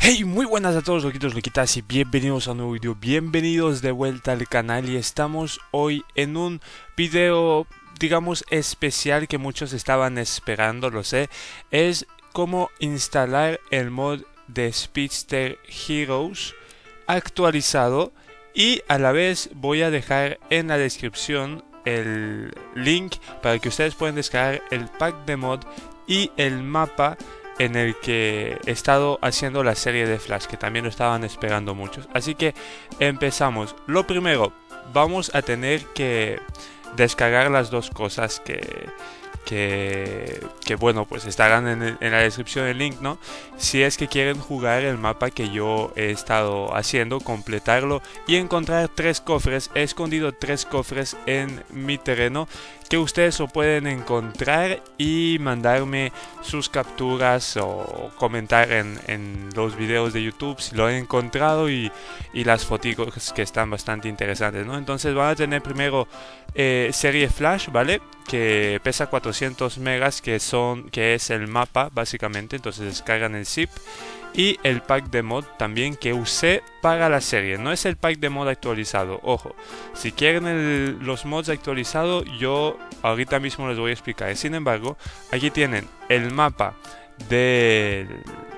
Hey, muy buenas a todos loquitos, loquitas y bienvenidos a un nuevo video, bienvenidos de vuelta al canal y estamos hoy en un video, digamos, especial que muchos estaban esperando, lo sé, es cómo instalar el mod de Speedster Heroes actualizado y a la vez voy a dejar en la descripción el link para que ustedes puedan descargar el pack de mod y el mapa en el que he estado haciendo la serie de Flash, que también lo estaban esperando muchos. Así que empezamos. Lo primero, vamos a tener que descargar las dos cosas que bueno, pues estarán en la descripción el link, ¿no? Si es que quieren jugar el mapa que yo he estado haciendo, completarlo y encontrar 3 cofres. He escondido 3 cofres en mi terreno que ustedes lo pueden encontrar y mandarme sus capturas o comentar en los videos de YouTube si lo han encontrado y las fotos que están bastante interesantes, ¿no? Entonces van a tener primero serie Flash, ¿vale? Que pesa 400 megas, que es el mapa básicamente. Entonces descargan el zip y el pack de mod también que usé para la serie. No es el pack de mod actualizado, ojo. Si quieren los mods actualizados, yo ahorita mismo les voy a explicar. Sin embargo, aquí tienen el mapa de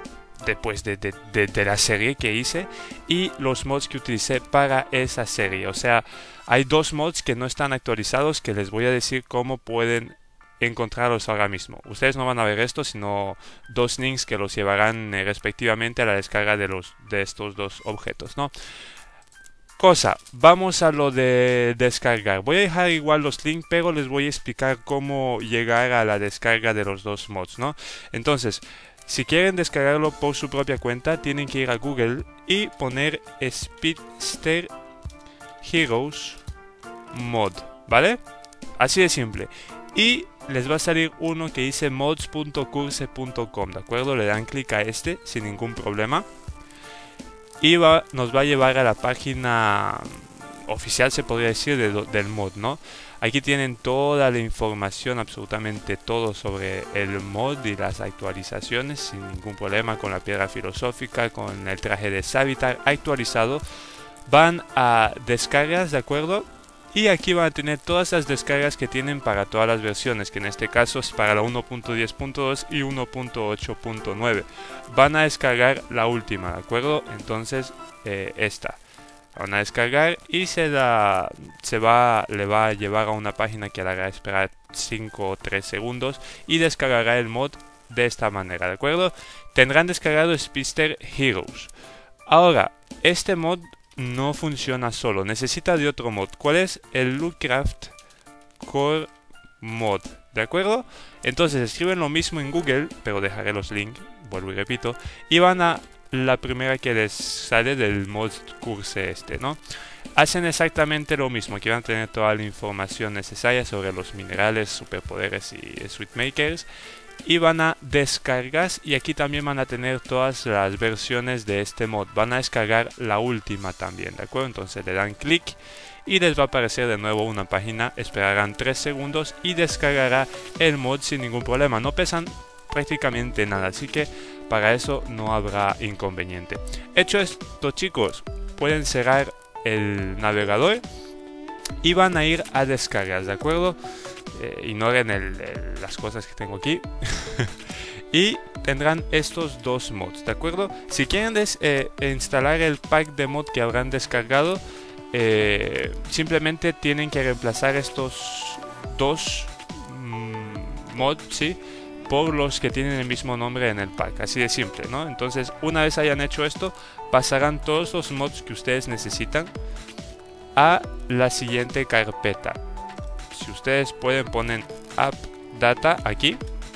la serie que hice y los mods que utilicé para esa serie. O sea, hay 2 mods que no están actualizados que les voy a decir cómo pueden encontrarlos ahora mismo. Ustedes no van a ver esto, sino 2 links que los llevarán respectivamente a la descarga de estos 2 objetos, ¿no? Vamos a lo de descargar. Voy a dejar igual los links, pero les voy a explicar cómo llegar a la descarga de los 2 mods, ¿no? Entonces, si quieren descargarlo por su propia cuenta, tienen que ir a Google y poner Speedster Heroes mod, ¿vale? Así de simple. Y les va a salir uno que dice mods.curse.com, ¿de acuerdo? Le dan clic a este sin ningún problema. Y nos va a llevar a la página oficial, se podría decir, del mod, ¿no? Aquí tienen toda la información, absolutamente todo sobre el mod y las actualizaciones, sin ningún problema, con la piedra filosófica, con el traje de Savitar actualizado. Van a descargas, ¿de acuerdo? Y aquí van a tener todas las descargas que tienen para todas las versiones, que en este caso es para la 1.10.2 y 1.8.9. Van a descargar la última, ¿de acuerdo? Entonces, esta. Van a descargar y le va a llevar a una página que le hará esperar 5 o 3 segundos y descargará el mod de esta manera, ¿de acuerdo? Tendrán descargado Speedster Heroes. Ahora, este mod no funciona solo, necesita de otro mod. ¿Cuál es? El Lootcraft Core Mod, ¿de acuerdo? Entonces escriben lo mismo en Google, pero dejaré los links, vuelvo y repito, y van a la primera que les sale del mod curse ¿no? Hacen exactamente lo mismo, aquí van a tener toda la información necesaria sobre los minerales, superpoderes y sweetmakers. Y van a descargar y aquí también van a tener todas las versiones de este mod. Van a descargar la última también, ¿de acuerdo? Entonces le dan clic y les va a aparecer de nuevo una página. Esperarán 3 segundos y descargará el mod sin ningún problema. No pesan prácticamente nada, así que para eso no habrá inconveniente. Hecho esto, chicos, pueden cerrar el navegador y van a ir a descargas, ¿de acuerdo? Ignoren las cosas que tengo aquí. Y tendrán estos 2 mods, ¿de acuerdo? Si quieren instalar el pack de mod que habrán descargado, simplemente tienen que reemplazar estos 2 mods, ¿sí?, por los que tienen el mismo nombre en el pack, así de simple, ¿no? Entonces, una vez hayan hecho esto, pasarán todos los mods que ustedes necesitan a la siguiente carpeta. Si ustedes pueden, ponen app data aquí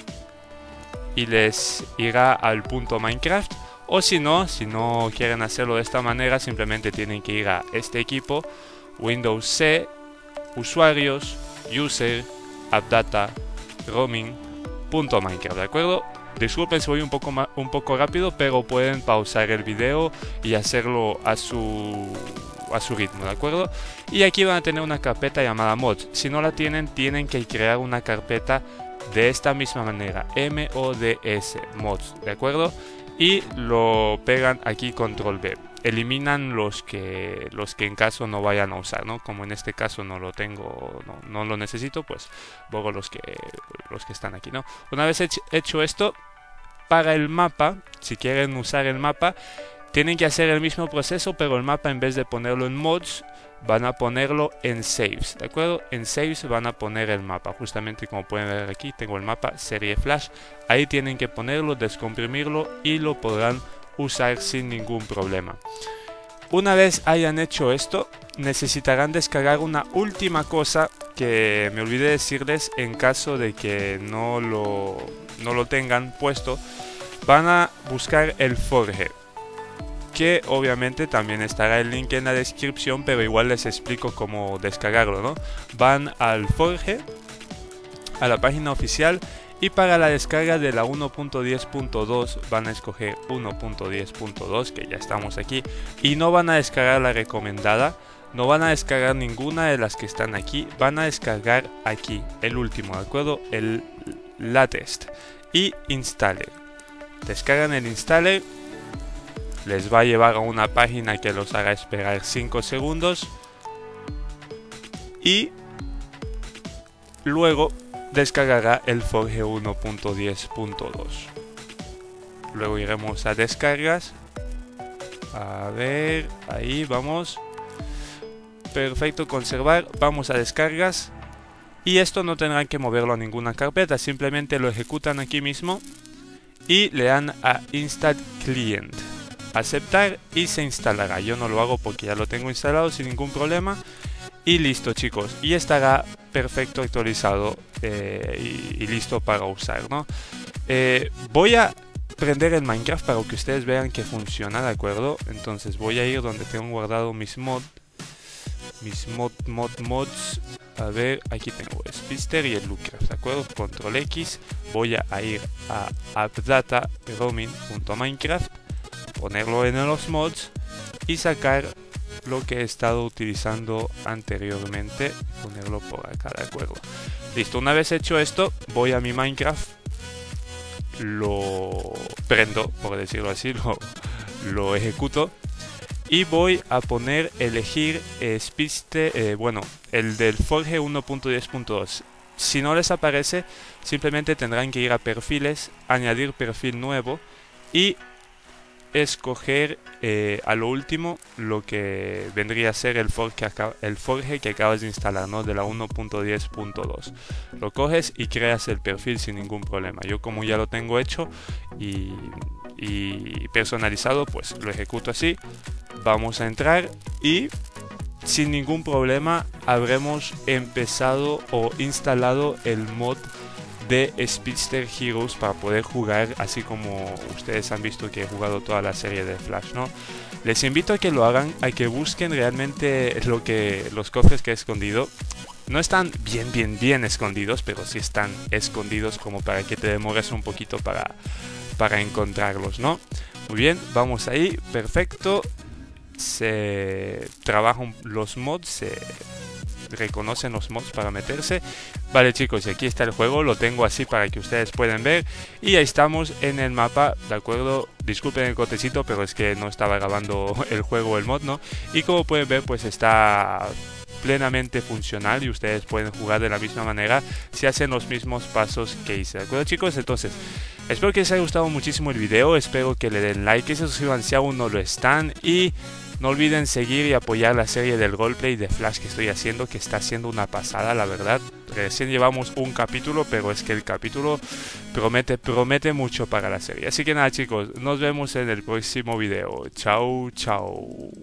y les irá al punto Minecraft, o si no quieren hacerlo de esta manera, simplemente tienen que ir a este equipo, Windows C, usuarios, user, app data, roaming, punto Minecraft, ¿de acuerdo? Disculpen si voy un poco rápido, pero pueden pausar el video y hacerlo a su ritmo, ¿de acuerdo? Y aquí van a tener una carpeta llamada mods. Si no la tienen, tienen que crear una carpeta de esta misma manera, mods, ¿de acuerdo? y lo pegan aquí, control V. Eliminan los que en caso no vayan a usar, ¿no? Como en este caso no lo tengo, no lo necesito, pues borro los que están aquí, ¿no? Una vez hecho esto, para el mapa, si quieren usar el mapa, tienen que hacer el mismo proceso, pero el mapa, en vez de ponerlo en mods, van a ponerlo en saves, ¿de acuerdo? En saves van a poner el mapa, justamente como pueden ver aquí, tengo el mapa serie Flash. Ahí tienen que ponerlo, descomprimirlo y lo podrán usar sin ningún problema. Una vez hayan hecho esto, necesitarán descargar una última cosa que me olvidé decirles. En caso de que no lo tengan puesto, van a buscar el Forge, que obviamente también estará el link en la descripción, pero igual les explico cómo descargarlo, ¿no? Van al Forge, a la página oficial, y para la descarga de la 1.10.2 van a escoger 1.10.2, que ya estamos aquí, y no van a descargar la recomendada, no van a descargar ninguna de las que están aquí, van a descargar aquí el último, ¿de acuerdo? El latest y installer. Descargan el installer, les va a llevar a una página que los hará esperar 5 segundos y luego descargará el Forge 1.10.2. Luego iremos a descargas. A ver, ahí vamos. Perfecto, conservar. Vamos a descargas. Y esto no tendrán que moverlo a ninguna carpeta. Simplemente lo ejecutan aquí mismo. Y le dan a Install Client. Aceptar y se instalará. Yo no lo hago porque ya lo tengo instalado sin ningún problema. Y listo, chicos, y estará perfecto, actualizado y listo para usar, ¿no? Voy a prender el Minecraft para que ustedes vean que funciona, ¿de acuerdo? Entonces voy a ir donde tengo guardado mis mods. A ver, aquí tengo Speedster y el Lootcraft, ¿de acuerdo? Control X, voy a ir a appdata roaming.minecraft, ponerlo en los mods y sacar lo que he estado utilizando anteriormente, ponerlo por acá, ¿de acuerdo? Listo, una vez hecho esto, voy a mi Minecraft, lo prendo, por decirlo así, lo ejecuto y voy a elegir bueno, el del Forge 1.10.2. Si no les aparece, simplemente tendrán que ir a perfiles, añadir perfil nuevo y escoger a lo último lo que vendría a ser el Forge que acabas de instalar, ¿no? De la 1.10.2. Lo coges y creas el perfil sin ningún problema. Yo, como ya lo tengo hecho y personalizado, pues lo ejecuto así. Vamos a entrar y sin ningún problema habremos empezado o instalado el mod de Speedster Heroes para poder jugar, así como ustedes han visto que he jugado toda la serie de Flash, ¿no? Les invito a que lo hagan, a que busquen realmente los cofres que he escondido. No están bien escondidos, pero sí están escondidos como para que te demores un poquito para encontrarlos, ¿no? Muy bien, vamos ahí, perfecto. Se trabajan los mods, se reconocen los mods para meterse. Vale, chicos, y aquí está el juego, lo tengo así para que ustedes puedan ver. Y ahí estamos en el mapa, ¿de acuerdo? Disculpen el cortecito, pero es que no estaba grabando el juego, el mod, ¿no? Y como pueden ver, pues está plenamente funcional y ustedes pueden jugar de la misma manera si hacen los mismos pasos que hice, ¿de acuerdo, chicos? Entonces, espero que les haya gustado muchísimo el video, espero que le den like, que se suscriban si aún no lo están y no olviden seguir y apoyar la serie del roleplay de Flash que estoy haciendo, que está siendo una pasada, la verdad. Recién llevamos un capítulo, pero es que el capítulo promete mucho para la serie. Así que nada, chicos, nos vemos en el próximo video. Chao, chao.